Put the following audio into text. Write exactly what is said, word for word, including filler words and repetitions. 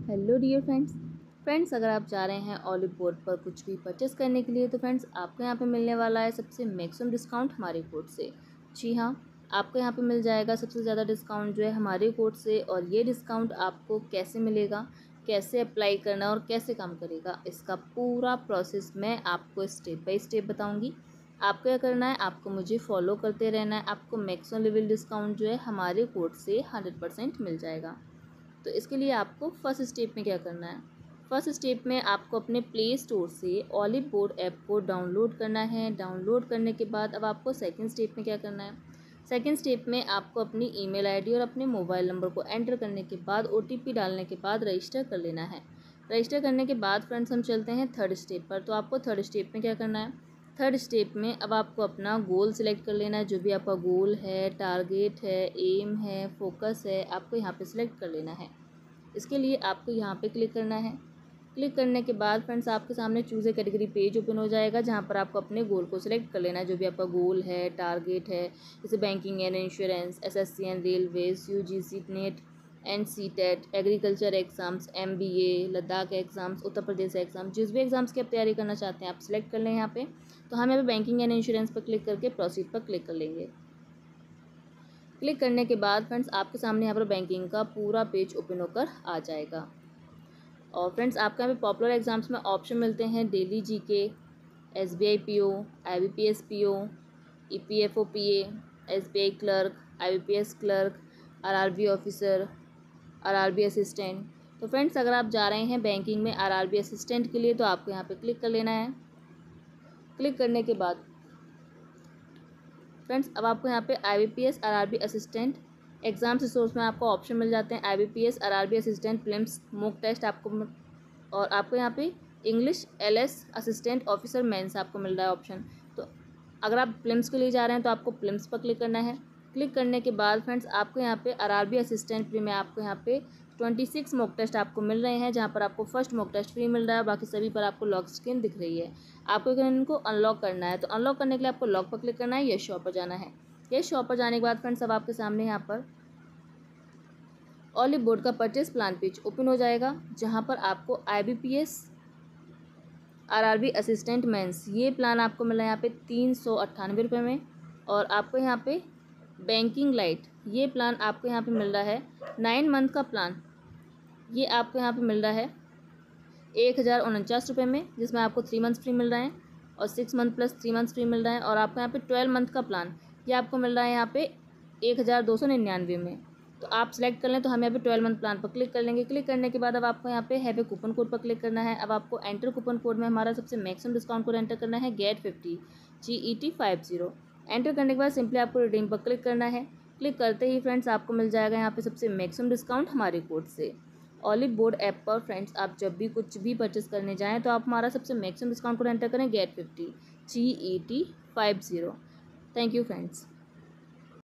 Hello dear friends friends अगर आप जा रहे हैं ऑलिव बोर्ड पर कुछ भी परचेस करने के लिए तो फ्रेंड्स आपको यहाँ पे मिलने वाला है सबसे मैक्सिमम डिस्काउंट हमारे कोड से। जी हाँ, आपको यहाँ पे मिल जाएगा सबसे ज़्यादा डिस्काउंट जो है हमारे कोड से। और ये डिस्काउंट आपको कैसे मिलेगा, कैसे अप्लाई करना और कैसे काम करेगा, इसका पूरा प्रोसेस मैं आपको स्टेप बाय स्टेप बताऊँगी। आपको क्या करना है, आपको मुझे फॉलो करते रहना है। आपको मैक्सिमम लेवल डिस्काउंट जो है हमारे कोड से हंड्रेड परसेंट मिल जाएगा। तो इसके लिए आपको फर्स्ट स्टेप में क्या करना है, फर्स्ट स्टेप में आपको अपने प्ले स्टोर से ऑलिव बोर्ड ऐप को डाउनलोड करना है। डाउनलोड करने के बाद अब आपको सेकंड स्टेप में क्या करना है, सेकंड स्टेप में आपको अपनी ईमेल आईडी और अपने मोबाइल नंबर को एंटर करने के बाद ओटीपी डालने के बाद रजिस्टर कर लेना है। रजिस्टर करने के बाद फ्रेंड्स हम चलते हैं थर्ड स्टेप पर। तो आपको थर्ड स्टेप में क्या करना है, थर्ड स्टेप में अब आपको अपना गोल सिलेक्ट कर लेना है। जो भी आपका गोल है, टारगेट है, एम है, फोकस है, आपको यहाँ पे सिलेक्ट कर लेना है। इसके लिए आपको यहाँ पे क्लिक करना है। क्लिक करने के बाद फ्रेंड्स आपके सामने choose a category page open हो जाएगा, जहाँ पर आपको अपने गोल को सिलेक्ट कर लेना है। जो भी आपका गोल है, टारगेट है, जैसे banking and insurance, S S C and railways, U G C NET and C TET, agriculture exams, M B A, Ladakh exams, Uttar Pradesh exam, जिस भी एग्ज़ाम्स की आप तैयारी करना चाहते हैं आप सिलेक्ट कर लें यहाँ पे। तो हम यहाँ पे बैंकिंग एंड इंश्योरेंस पर क्लिक करके प्रोसीड पर क्लिक कर लेंगे। क्लिक करने के बाद फ्रेंड्स आपके सामने यहाँ पर बैंकिंग का पूरा पेज ओपन होकर आ जाएगा। और फ्रेंड्स आपके यहाँ पे पॉपुलर एग्जाम्स में ऑप्शन मिलते हैं daily GK, S B I P O, I B P S P O, E P F O P A, S B I clerk, I B P S clerk, R R B officer, R R B assistant. तो friends अगर आप जा रहे हैं banking में are R B assistant के लिए तो आपको यहाँ पे क्लिक कर लेना है। क्लिक करने के बाद फ्रेंड्स अब आपको यहाँ पे I B P S R R B assistant exam resource में आपको ऑप्शन मिल जाते हैं। I B P S R R B assistant prelims mock test आपको, और आपको यहाँ पे English L S assistant officer mains आपको मिल रहा है ऑप्शन। तो अगर आप प्रीलिम्स के लिए जा रहे हैं तो आपको प्रीलिम्स पर क्लिक करना है। क्लिक करने के बाद फ्रेंड्स आपको यहाँ पे R R B assistant pre में आपको यहाँ पे ट्वेंटी सिक्स मॉक टेस्ट आपको मिल रहे हैं, जहाँ पर आपको फर्स्ट मॉक टेस्ट फ्री मिल रहा है, बाकी सभी पर आपको लॉक स्क्रीन दिख रही है। आपको इनको अनलॉक करना है, तो अनलॉक करने के लिए आपको लॉक पर क्लिक करना है, यस शॉप पर जाना है। यस शॉप पर जाने के बाद फ्रेंड्स अब आपके सामने यहाँ पर ऑलिव बोर्ड का परचेस प्लान पेज ओपन हो जाएगा, जहाँ पर आपको I B P S R R B assistant mains ये प्लान आपको मिला है यहाँ पे तीन सौ अट्ठानवे रुपये में। और आपको यहाँ पे बैंकिंग लाइट ये प्लान आपको यहाँ पे मिल रहा है नाइन मंथ का प्लान, ये आपको यहाँ पे मिल रहा है एक हज़ार उनचास रुपये में, जिसमें आपको थ्री मंथ्स फ्री मिल रहे हैं और six month plus three months free मिल रहे हैं। और आपको यहाँ पे ट्वेल्व मंथ का प्लान ये आपको मिल रहा है यहाँ पे एक हज़ार दो सौ निन्यानवे में। तो आप सिलेक्ट कर लें, तो हम यहाँ पे ट्वेल्व मंथ प्लान पर क्लिक कर लेंगे। क्लिक करने के बाद अब आपको यहाँ पे हैव ए कूपन कोड पर क्लिक करना है। अब आपको एंटर कूपन कोड में हमारा सबसे मैक्सिमम डिस्काउंट कोड एंटर करना है get fifty G E T five zero. Enter करने के बाद सिंपली आपको रिडीम पर क्लिक करना है। क्लिक करते ही फ्रेंड्स आपको मिल जाएगा यहाँ पे सबसे मैक्सिमम डिस्काउंट हमारे कोड से। ऑलिव बोर्ड ऐप पर फ्रेंड्स आप जब भी कुछ भी परचेस करने जाएँ तो आप हमारा सबसे मैक्सिमम डिस्काउंट कोड एंटर करें get fifty G E T five zero. Thank you friends.